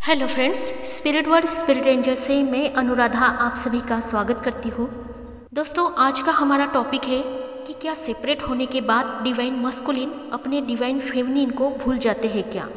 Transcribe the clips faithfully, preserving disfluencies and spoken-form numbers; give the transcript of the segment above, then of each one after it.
Hello friends, spirit world spirit angel से मैं अनुराधा आप सभी का स्वागत करती हूँ। दोस्तों, आज का हमारा टॉपिक है कि क्या सेपरेट होने के बाद डिवाइन मस्कुलिन अपने डिवाइन फेमिनिन को भूल जाते हैं क्या।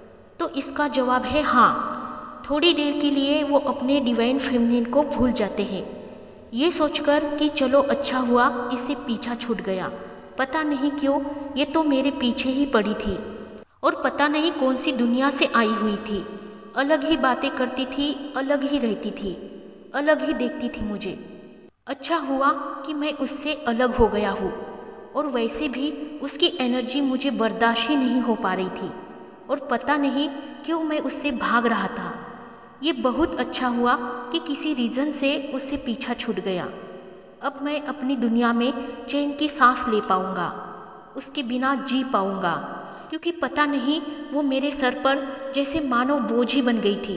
तो इसका जवाब है हाँ। थोड़ी देर के लिए वो अपने डिवाइन फेमिनिन को भूल जाते हैं, ये सोचकर कि चलो अच्छा हुआ इससे पीछा छूट गया। पता नहीं क्यों ये तो मेरे पीछे ही पड़ी थी और पता नहीं कौन सी दुनिया से आई हुई थी। अलग ही बातें करती थी, अलग ही रहती थी, अलग ही देखती थी मुझे। अच्छा हुआ कि मैं उससे अलग हो गया हूँ, और वैसे भी उसकी एनर्जी मुझे बर्दाश्त ही नहीं हो पा रही थी और पता नहीं क्यों मैं उससे भाग रहा था। ये बहुत अच्छा हुआ कि किसी रीज़न से उससे पीछा छूट गया। अब मैं अपनी दुनिया में चैन की सांस ले पाऊँगा, उसके बिना जी पाऊँगा, क्योंकि पता नहीं वो मेरे सर पर जैसे मानो बोझ ही बन गई थी।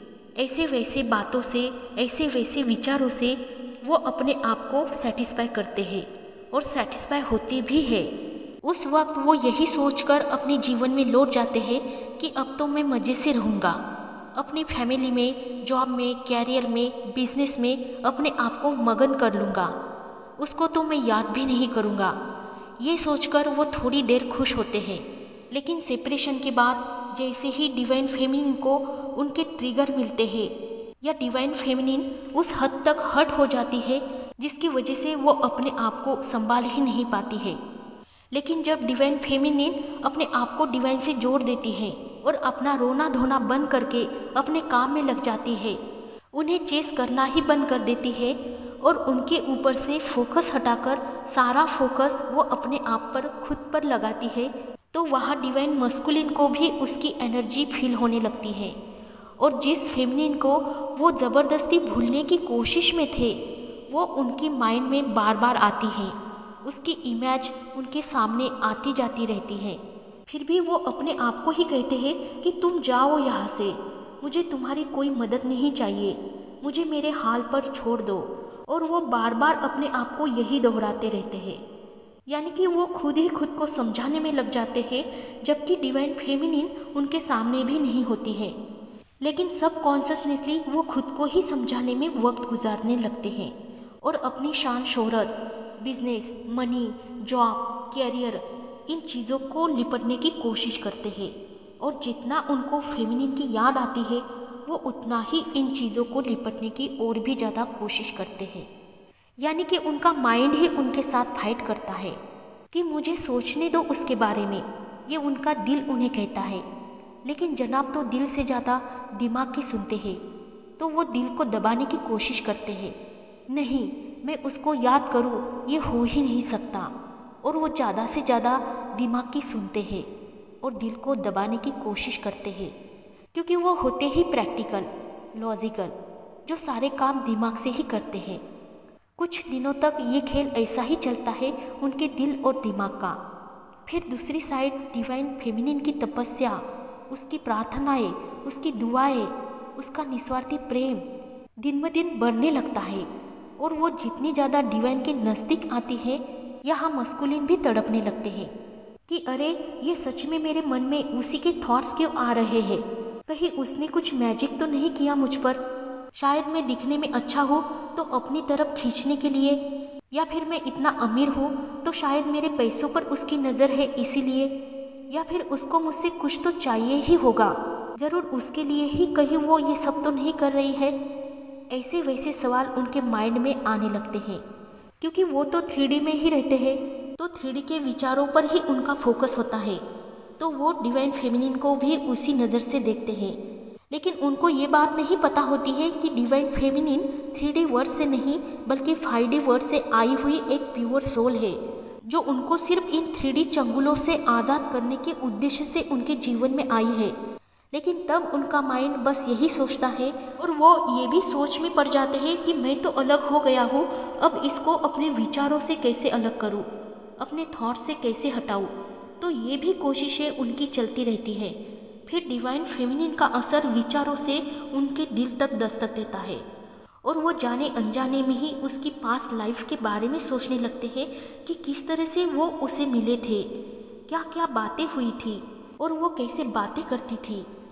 ऐसे वैसे बातों से, ऐसे वैसे विचारों से वो अपने आप को सेटिस्फाई करते हैं और सेटिस्फाई होते भी हैं। उस वक्त वो यही सोचकर अपने जीवन में लौट जाते हैं कि अब तो मैं मज़े से रहूँगा, अपनी फैमिली में, जॉब में, कैरियर में, बिजनेस में अपने आप को मगन कर लूँगा, उसको तो मैं याद भी नहीं करूँगा। ये सोचकर वो थोड़ी देर खुश होते हैं। लेकिन सेपरेशन के बाद जैसे ही डिवाइन फेमिनिन को उनके ट्रिगर मिलते हैं या डिवाइन फेमिनिन उस हद तक हर्ट हो जाती है जिसकी वजह से वो अपने आप को संभाल ही नहीं पाती है। लेकिन जब डिवाइन फेमिनिन अपने आप को डिवाइन से जोड़ देती है और अपना रोना धोना बंद करके अपने काम में लग जाती है, उन्हें चेस करना ही बंद कर देती है और उनके ऊपर से फोकस हटाकर सारा फोकस वो अपने आप पर, खुद पर लगाती है, तो वहाँ डिवाइन मस्कुलिन को भी उसकी एनर्जी फील होने लगती है। और जिस फेमिनिन को वो ज़बरदस्ती भूलने की कोशिश में थे, वो उनकी माइंड में बार बार आती है, उसकी इमेज उनके सामने आती जाती रहती है। फिर भी वो अपने आप को ही कहते हैं कि तुम जाओ यहाँ से, मुझे तुम्हारी कोई मदद नहीं चाहिए, मुझे मेरे हाल पर छोड़ दो। और वो बार बार अपने आप को यही दोहराते रहते हैं, यानी कि वो खुद ही खुद को समझाने में लग जाते हैं, जबकि डिवाइन फेमिनिन उनके सामने भी नहीं होती है। लेकिन सब कॉन्शियसनेसली वो खुद को ही समझाने में वक्त गुजारने लगते हैं और अपनी शान शोहरत, बिजनेस, मनी, जॉब, कैरियर, इन चीज़ों को लिपटने की कोशिश करते हैं। और जितना उनको फेमिनिन की याद आती है, वो उतना ही इन चीज़ों को लिपटने की और भी ज़्यादा कोशिश करते हैं। यानी कि उनका माइंड ही उनके साथ फाइट करता है कि मुझे सोचने दो उसके बारे में, ये उनका दिल उन्हें कहता है। लेकिन जनाब तो दिल से ज़्यादा दिमाग की सुनते हैं, तो वो दिल को दबाने की कोशिश करते हैं। नहीं, मैं उसको याद करूँ, ये हो ही नहीं सकता। और वो ज़्यादा से ज़्यादा दिमाग की सुनते हैं और दिल को दबाने की कोशिश करते हैं, क्योंकि वो होते ही प्रैक्टिकल, लॉजिकल, जो सारे काम दिमाग से ही करते हैं। कुछ दिनों तक ये खेल ऐसा ही चलता है उनके दिल और दिमाग का। फिर दूसरी साइड डिवाइन फेमिनिन की तपस्या, उसकी प्रार्थनाएं, उसकी दुआएं, उसका निस्वार्थी प्रेम दिन ब दिन बढ़ने लगता है। और वो जितनी ज़्यादा डिवाइन के नज़दीक आती है, यहाँ मस्कुलिन भी तड़पने लगते हैं कि अरे ये सच में मेरे मन में उसी के थॉट्स क्यों आ रहे हैं, कहीं उसने कुछ मैजिक तो नहीं किया मुझ पर। शायद मैं दिखने में अच्छा हूँ तो अपनी तरफ खींचने के लिए, या फिर मैं इतना अमीर हूँ तो शायद मेरे पैसों पर उसकी नज़र है इसीलिए, या फिर उसको मुझसे कुछ तो चाहिए ही होगा, ज़रूर उसके लिए ही कहीं वो ये सब तो नहीं कर रही है। ऐसे वैसे सवाल उनके माइंड में आने लगते हैं, क्योंकि वो तो थ्री डी में ही रहते हैं, तो थ्री डी के विचारों पर ही उनका फोकस होता है, तो वो डिवाइन फेमिनिन को भी उसी नज़र से देखते हैं। लेकिन उनको ये बात नहीं पता होती है कि divine feminine three D world से नहीं बल्कि फाइव डी वर्ड से आई हुई एक प्योर सोल है, जो उनको सिर्फ इन थ्री डी चंगुलों से आज़ाद करने के उद्देश्य से उनके जीवन में आई है। लेकिन तब उनका माइंड बस यही सोचता है, और वो ये भी सोच में पड़ जाते हैं कि मैं तो अलग हो गया हूँ, अब इसको अपने विचारों से कैसे अलग करूँ, अपने थॉट से कैसे हटाऊँ। तो ये भी कोशिशें उनकी चलती रहती है। फिर डिवाइन फेमिनिन का असर विचारों से उनके दिल तक दस्तक देता है, और वो जाने अनजाने में ही उसकी पास्ट लाइफ के बारे में सोचने लगते हैं कि किस तरह से वो उसे मिले थे, क्या क्या बातें हुई थी और वो कैसे बातें करती थी,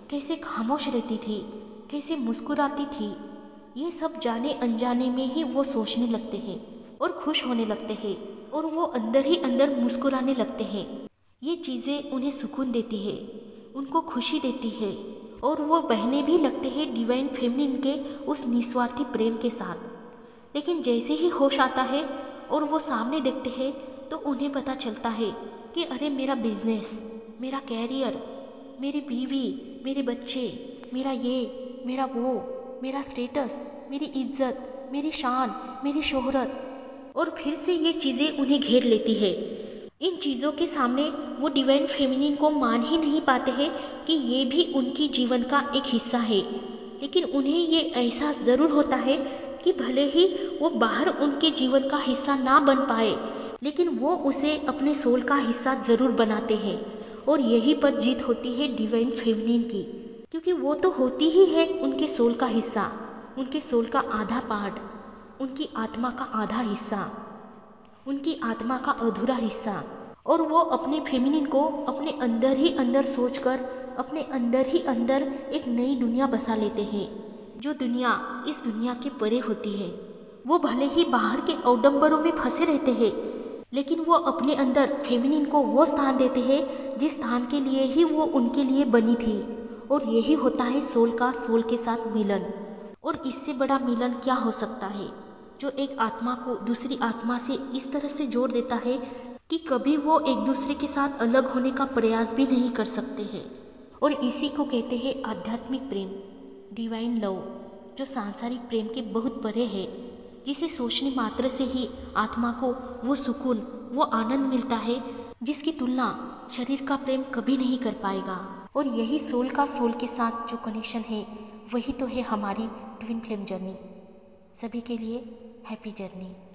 कैसे खामोश रहती थी, कैसे मुस्कुराती थी, ये सब जाने अनजाने में ही वो सोचने लगते हैं और खुश होने लगते हैं और वो अंदर ही अंदर मुस्कुराने लगते हैं। ये चीज़ें उन्हें सुकून देती है, उनको खुशी देती है और वो बहने भी लगते हैं डिवाइन फेमिनिन के उस निस्वार्थी प्रेम के साथ। लेकिन जैसे ही होश आता है और वो सामने देखते हैं तो उन्हें पता चलता है कि अरे मेरा बिजनेस, मेरा कैरियर, मेरी बीवी, मेरे बच्चे, मेरा ये, मेरा वो, मेरा स्टेटस, मेरी इज्जत, मेरी शान, मेरी शोहरत, और फिर से ये चीज़ें उन्हें घेर लेती है। इन चीज़ों के सामने वो डिवाइन फेमिनिन को मान ही नहीं पाते हैं कि ये भी उनकी जीवन का एक हिस्सा है। लेकिन उन्हें ये एहसास ज़रूर होता है कि भले ही वो बाहर उनके जीवन का हिस्सा ना बन पाए, लेकिन वो उसे अपने सोल का हिस्सा ज़रूर बनाते हैं। और यही पर जीत होती है डिवाइन फेमिनिन की, क्योंकि वो तो होती ही है उनके सोल का हिस्सा, उनके सोल का आधा पार्ट, उनकी आत्मा का आधा हिस्सा, उनकी आत्मा का अधूरा हिस्सा। और वो अपने फेमिनिन को अपने अंदर ही अंदर सोचकर अपने अंदर ही अंदर एक नई दुनिया बसा लेते हैं, जो दुनिया इस दुनिया के परे होती है। वो भले ही बाहर के अवडंबरों में फंसे रहते हैं, लेकिन वो अपने अंदर फेमिनिन को वो स्थान देते हैं जिस स्थान के लिए ही वो उनके लिए बनी थी। और यही होता है सोल का सोल के साथ मिलन। और इससे बड़ा मिलन क्या हो सकता है, जो एक आत्मा को दूसरी आत्मा से इस तरह से जोड़ देता है कि कभी वो एक दूसरे के साथ अलग होने का प्रयास भी नहीं कर सकते हैं। और इसी को कहते हैं आध्यात्मिक प्रेम, डिवाइन लव, जो सांसारिक प्रेम के बहुत परे है, जिसे सोचने मात्र से ही आत्मा को वो सुकून, वो आनंद मिलता है जिसकी तुलना शरीर का प्रेम कभी नहीं कर पाएगा। और यही सोल का सोल के साथ जो कनेक्शन है, वही तो है हमारी ट्विन फ्लेम जर्नी। सभी के लिए हैप्पी जर्नी।